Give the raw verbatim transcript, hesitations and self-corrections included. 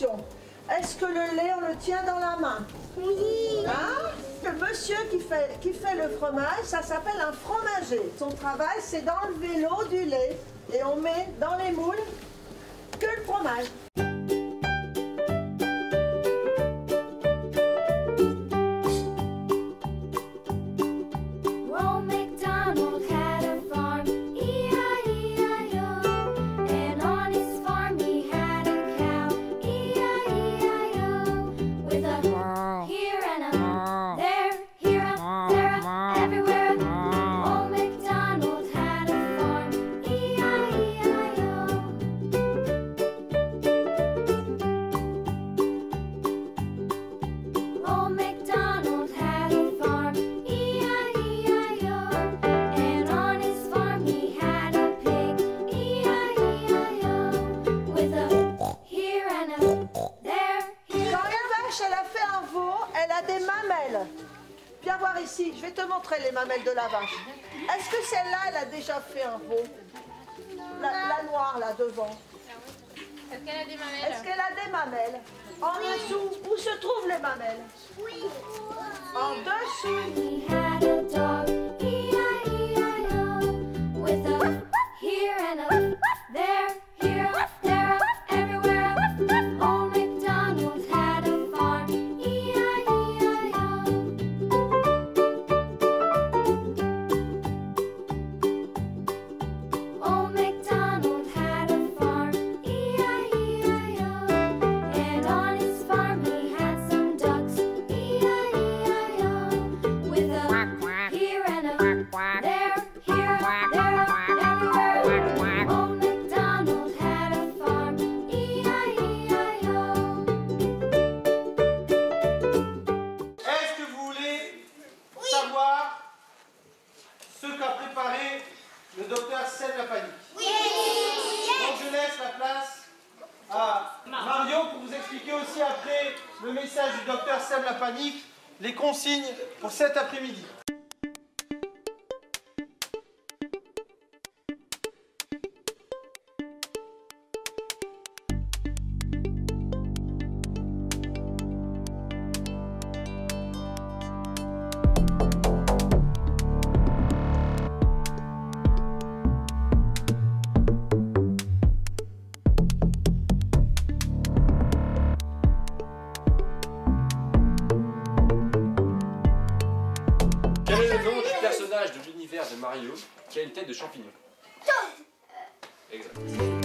question. Est-ce que le lait, on le tient dans la main? Oui. Hein? Le monsieur qui fait, qui fait le fromage, ça s'appelle un fromager. Son travail, c'est d'enlever l'eau du lait. Et on met dans les moules que le fromage. Des mamelles. Viens voir ici, je vais te montrer les mamelles de la vache. Est-ce que celle-là, elle a déjà fait un veau? La, la noire, là, devant. Est-ce qu'elle a des mamelles? Est-ce qu'elle a des mamelles? En dessous, où se trouvent les mamelles? Oui. En dessous. Ce qu'a préparé le docteur Seb Lapanique. Oui. Donc je laisse la place à Mario pour vous expliquer aussi après le message du docteur Seb Lapanique, les consignes pour cet après-midi. Quel est le nom du personnage de l'univers de Mario qui a une tête de champignon? Exact.